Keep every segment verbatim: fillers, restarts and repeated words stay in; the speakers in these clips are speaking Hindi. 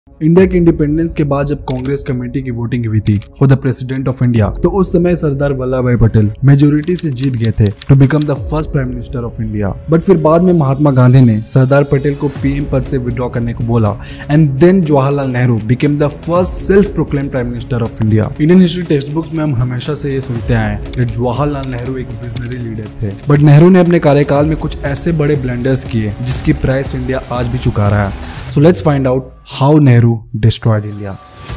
इंडिया के इंडिपेंडेंस के बाद जब कांग्रेस कमेटी की वोटिंग हुई थी for the president of India, तो उस समय सरदार वल्लभ भाई पटेल मेजोरिटी से जीत गए थे to become the first prime minister of India. But फिर बाद में महात्मा गांधी ने सरदार पटेल को पीएम पद से विड्रॉ करने को बोला and then Jawaharlal Nehru became the first self proclaim prime minister of India. Indian history textbooks में हम हमेशा से ये सुनते आए कि जवाहरलाल नेहरू एक विजनरी लीडर थे, बट नेहरू ने अपने कार्यकाल में कुछ ऐसे बड़े ब्लंडर्स किए जिसकी प्राइस इंडिया आज भी चुका रहा है। So let's find out how Nehru destroyed India.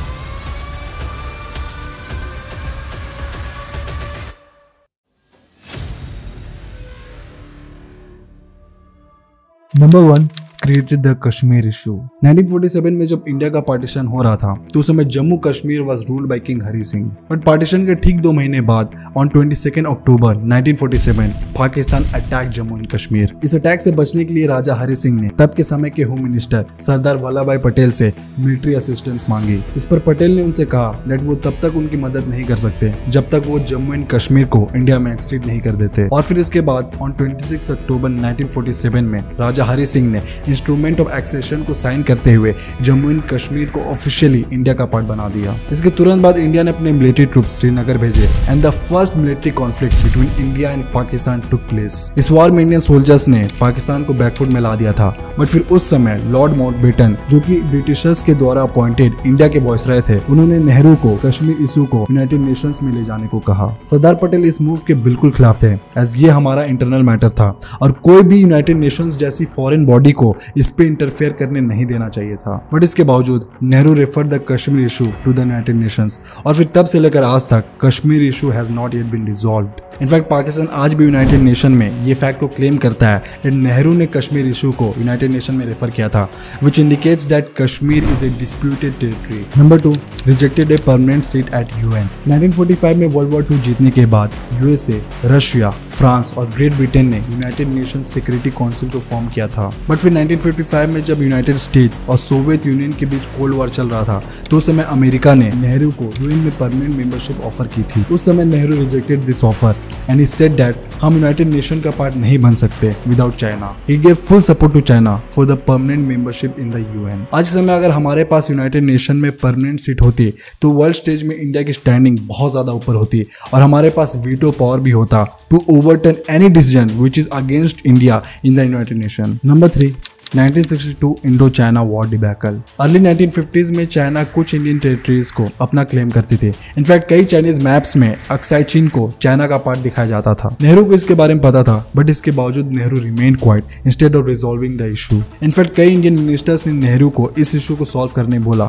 Number one, created the Kashmir issue. Nineteen forty seven में जब इंडिया का पार्टीशन हो रहा था तो उस समय Jammu Kashmir was ruled by king Hari Singh. But partition के ठीक दो महीने बाद on twenty second October nineteen forty seven Pakistan attack Jammu and Kashmir. इस अटैक से बचने के लिए राजा हरी सिंह ने तब के समय के होम मिनिस्टर सरदार वल्लभ भाई पटेल से मिलिट्री असिस्टेंस मांगी। इस पर पटेल ने उनसे कहा दैट वो तब तक उनकी मदद नहीं कर सकते जब तक वो जम्मू एंड कश्मीर को इंडिया में एक्सेड नहीं कर देते। और फिर इसके बाद on twenty six October nineteen forty seven में राजा हरी सिंह ने इंस्ट्रूमेंट ऑफ एक्सेशन को साइन करते हुए जम्मू एंड कश्मीर को ऑफिशियली इंडिया का पार्ट बना दिया। इसके तुरंत बाद इंडिया ने अपने मिलिट्री ट्रूप्स श्रीनगर भेजे and the first military conflict between India and Pakistan took place. इस वॉर में इंडियन सोल्जर्स ने पाकिस्तान को बैकफुट में ला दिया था। बट फिर उस समय लॉर्ड माउंटबेटन, जो कि ब्रिटिशर्स के द्वारा अपॉइंटेड इंडिया के वॉइसरॉय थे, उन्होंने नेहरू को कश्मीर इशू को यूनाइटेड नेशंस में ले जाने को कहा। सरदार पटेल इस मूव के बिल्कुल खिलाफ थे एज ये हमारा इंटरनल मैटर था और कोई भी यूनाइटेड नेशंस जैसी फॉरेन बॉडी को इस पे इंटरफेयर करने नहीं देना चाहिए था। बट इसके बावजूद Nehru referred the Kashmir issue to the United Nations और फिर तब से लेकर आज तक Kashmir issue has not yet been resolved. In fact Pakistan आज भी यूनाइटेड नेशन में ये फैक्ट को क्लेम करता है कि नेहरू ने कश्मीर इशू को यूनाइटेड नेशन में रेफर किया था, which indicates that Kashmir is a disputed territory. Number two, rejected a permanent seat at UN. Nineteen forty five में वर्ल्ड वॉर टू जीतने के बाद यूएसए, रशिया, फ्रांस और ग्रेट ब्रिटेन ने यूनाइटेड नेशंस सिक्योरिटी काउंसिल को फॉर्म किया था। बट फिर नाइनटीन फिफ्टी फाइव में जब यूनाइटेड स्टेट्स और सोवियत यूनियन के बीच कोल्ड वॉर चल रहा था तो उस समय अमेरिका ने नेहरू को यूएन में परमानेंट मेंबरशिप ऑफर की थी। उस समय Nehru rejected this offer and he said that हम यूनाइटेड नेशन का पार्ट नहीं बन सकते without China. He gave full support to China for the permanent membership in the UN. आज के समय अगर हमारे पास यूनाइटेड नेशन में परमानेंट सीट होती तो वर्ल्ड स्टेज में इंडिया की स्टैंडिंग बहुत ज्यादा ऊपर होती और हमारे पास वीटो पावर भी होता to overturn any decision which is against India in the United Nation. Number three, nineteen sixty two Indo China war debacle. Early nineteen fifties में चाइना कुछ इंडियन टेरिटरीज को अपना क्लेम करती थी। इनफैक्ट कई चाइनीज मैप्स में अक्साई चीन को चाइना का पार्ट दिखाया जाता था। नेहरू को इसके बारे में पता था, बट इसके बावजूद Nehru remained quiet instead of resolving the issue. In fact कई इंडियन मिनिस्टर्स ने नेहरू को इस इशू को सॉल्व करने बोला।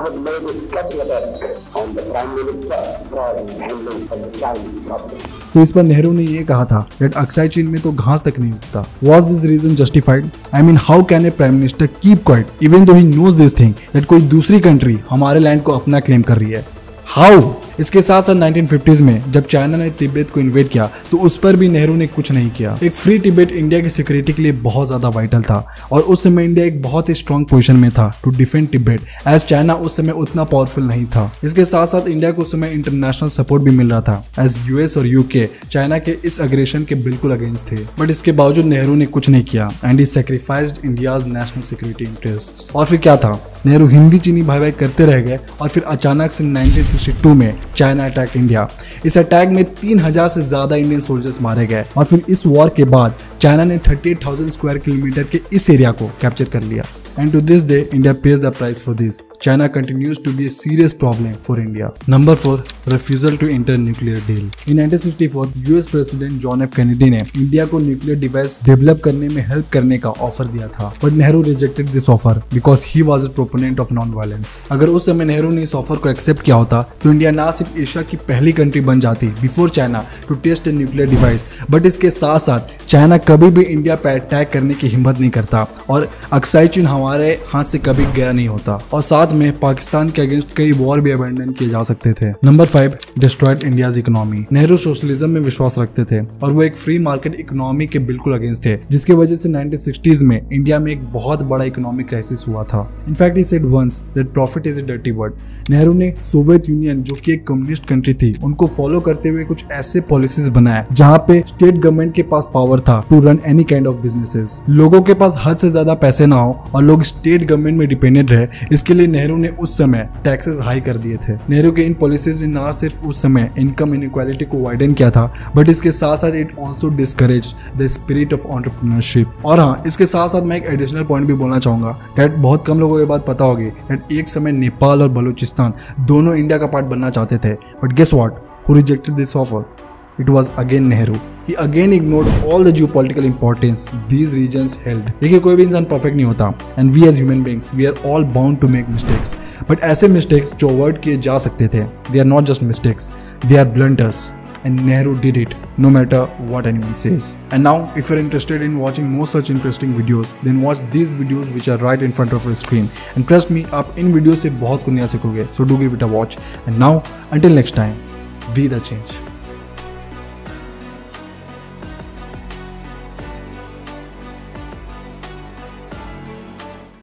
तो इस पर नेहरू ने ये कहा था दैट अक्साई चीन में तो घास तक नहीं उगता। Was this reason justified? I mean, how can a prime minister keep quiet even though he knows this thing that कोई दूसरी कंट्री हमारे लैंड को अपना क्लेम कर रही है? How? इसके साथ साथ नाइनटीन फिफ्टीज़ में जब चाइना ने तिब्बत को इन्वेड किया तो उस पर भी नेहरू ने कुछ नहीं किया। एक फ्री तिब्बत इंडिया की सिक्योरिटी के लिए बहुत ज्यादा वाइटल था और उस समय इंडिया एक बहुत ही स्ट्रॉन्ग पोजीशन में था to defend Tibet as China उस समय उतना पावरफुल नहीं था। इसके साथ साथ इंडिया को उस समय इंटरनेशनल सपोर्ट भी मिल रहा था एज यूएस और यूके चाइना के इस अग्रेशन के बिल्कुल अगेंस्ट थे। बट इसके बावजूद नेहरू ने कुछ नहीं किया and he sacrificed India's national security interests. और फिर क्या था, नेहरू हिंदी चीनी भाई भाई करते रह गए और फिर अचानक से नाइनटीन सिक्सटी टू में चाइना अटैक इंडिया। इस अटैक में तीन हजार से ज्यादा इंडियन सोल्जर्स मारे गए और फिर इस वॉर के बाद चाइना ने thirty eight thousand square kilometre के इस एरिया को कैप्चर कर लिया। And to this day, India pays the price for this. China continues to be a serious problem for India. Number four, refusal to enter nuclear deal. In nineteen sixty four, US president John F Kennedy ने इंडिया को न्यूक्लियर डिवाइस डेवलप करने में हेल्प करने का ऑफर दिया था, but Nehru rejected this offer because he was a proponent of non violence. अगर उस समय नेहरू ने इस ऑफर को एक्सेप्ट किया होता तो इंडिया ना सिर्फ एशिया की पहली कंट्री बन जाती before China to test a nuclear device, but इसके साथ साथ चाइना कभी भी इंडिया पर अटैक करने की हिम्मत नहीं करता और अक्साई चीन हमारे हाथ से कभी गया नहीं होता और साथ में पाकिस्तान के अगेंस्ट कई वॉर भी अबैंडन किए जा सकते थे। Number five, destroyed India's economy. Nehru socialism में विश्वास रखते थे और वो एक फ्री मार्केट इकोनॉमी के बिल्कुल अगेंस्ट थे, जिसकी वजह से नाइनटीन सिक्सटीज़ में इंडिया में एक बहुत बड़ा इकोनॉमिक क्राइसिस हुआ था। In fact he said once that profit is a dirty word. Nehru ने सोवियत यूनियन, जो कि एक कम्युनिस्ट कंट्री थी, उनको फॉलो करते हुए कुछ ऐसे पॉलिसीज बनाए जहाँ पे स्टेट गवर्नमेंट के पास पावर था to run any kind of businesses. लोगों के पास हद से ज्यादा पैसे ना हो और लोग स्टेट गवर्नमेंट में डिपेंडेंट रहे, इसके लिए नेहरू ने उस समय टैक्सेस हाई कर दिए थे। नेहरू के इन पॉलिसीज ने ना सिर्फ उस समय इनकम इनइक्वालिटी को वाइडन किया था, बट इसके साथ साथ it also discourage the spirit of entrepreneurship. और हाँ, इसके साथ साथ मैं एक एडिशनल पॉइंट भी बोलना चाहूंगा दैट बहुत कम लोगों को ये बात पता होगी दैट एक समय नेपाल और बलूचिस्तान दोनों इंडिया का पार्ट बनना चाहते थे, but guess what, who rejected this offer? It was again Nehru. He again ignored all the geopolitical importance these regions held. देखिए, कोई भी इंसान परफेक्ट नहीं होता and we as human beings we are all bound to make mistakes. But ऐसे mistakes जो अवॉइड किए जा सकते थे, they are not just mistakes, they are blunders. And Nehru did it, no matter what anyone says. And now, if you're interested in watching more such interesting videos, then watch these videos which are right in front of your screen. And trust me, आप इन वीडियो से बहुत कुछ नया सीखोगे. So do give it a watch. And now, until next time, be the change.